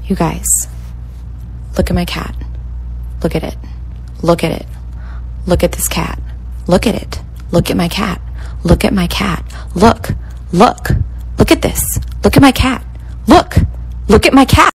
You guys, look at my cat. Look at it. Look at it. Look at this cat. Look at it. Look at my cat. Look at my cat. Look. Look. Look at this. Look at my cat. Look. Look at my cat.